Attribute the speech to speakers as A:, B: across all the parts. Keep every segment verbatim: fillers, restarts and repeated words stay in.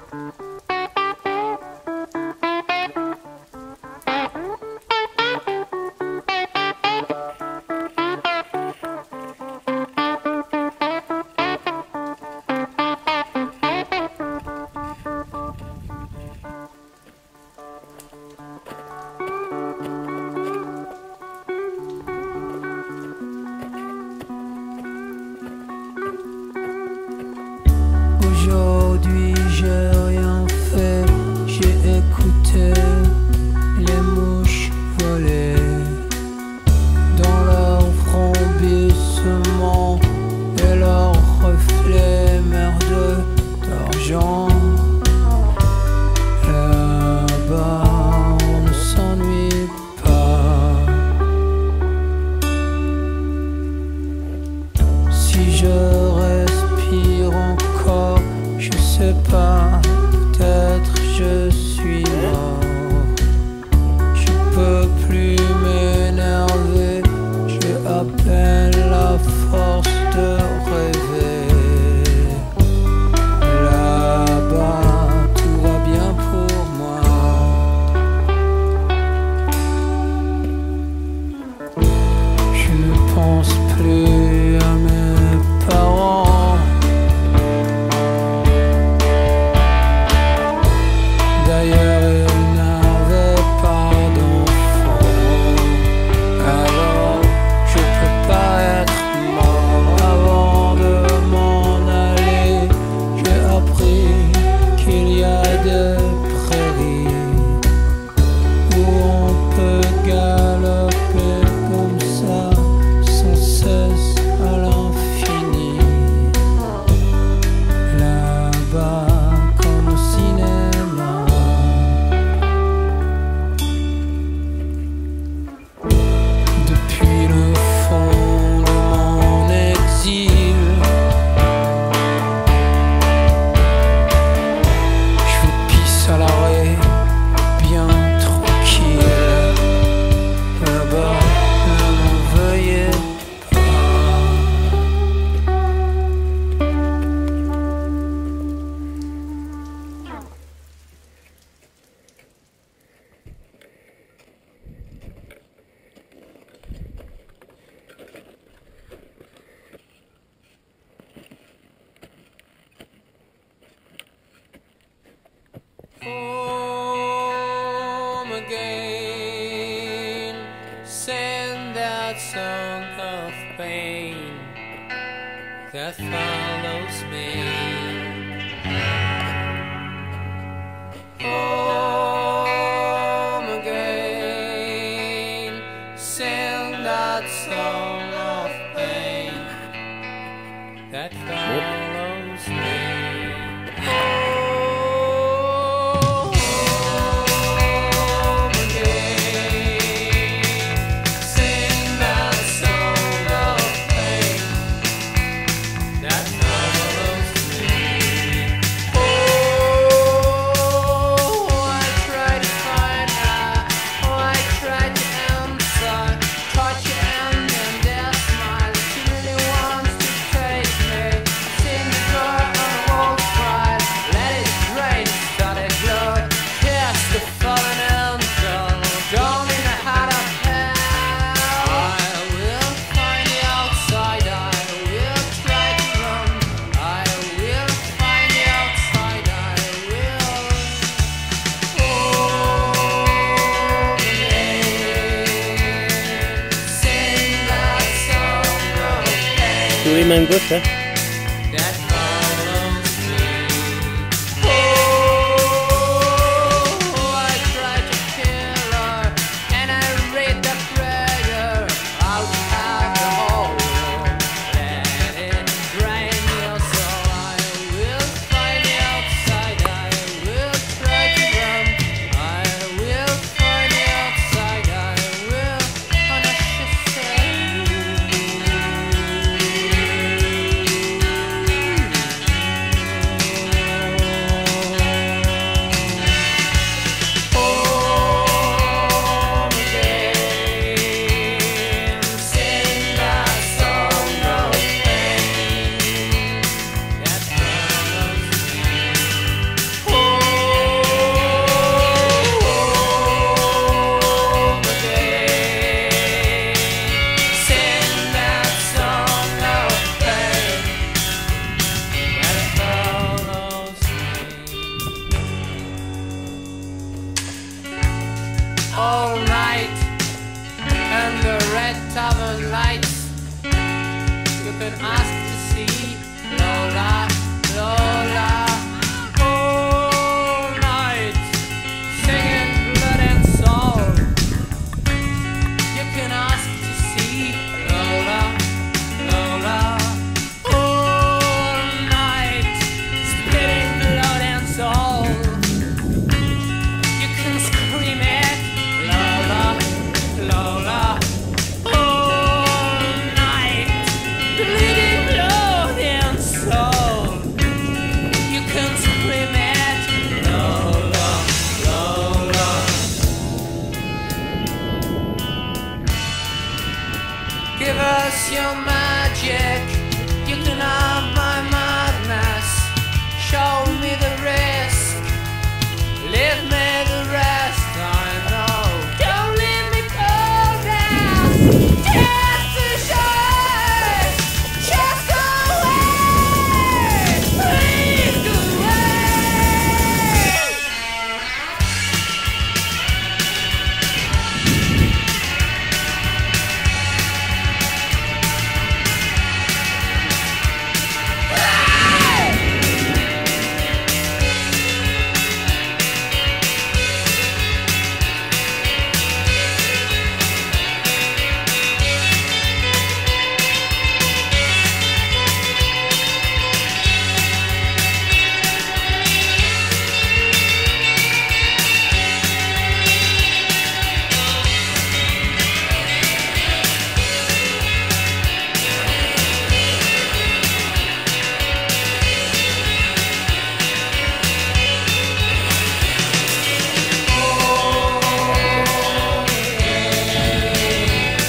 A: Aujourd'hui j'ai rien fait, j'ai écouté les mouches voler dans leur frombissement et leurs reflets merdeux d'argent. Là-bas on ne s'ennuie pas. Si je respire encore, je sais pas, peut-être je suis mort. Je peux plus m'énerver, j'ai à peine la force de rêver. Là-bas, tout va bien pour moi. Je ne pense plus à mes parents. D'ailleurs, ils n'avaient pas d'enfants. Alors, je peux pas être mort. Avant de m'en aller, j'ai appris qu'il y a des prairies où on peut galoper comme ça, sans cesse à l'infini. Là-bas, comme au cinéma. Depuis le fond de mon exil, je vous pisse à l'arrêt, bien tranquille. Là-bas, ne m'en veuillez pas. Home again, sing that song of pain that follows me. Home again, sing that song of pain that follows me.
B: Souris main gauche là.
A: can ask to see Lola, Lola, all night, singing blood and soul. You can ask to see Lola, Lola, all night, spitting blood and soul. You can scream it, Lola, Lola, all night, bleeding blood and soul. You can scream it, Lola, Lola. Give us your magic, you can have my madness. Show me the risk, leave me the rest. I know. Don't leave me cold now. Just to shine, just go away. Please go away.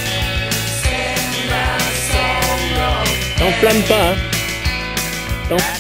B: T'enflamme pas, hein. T'en-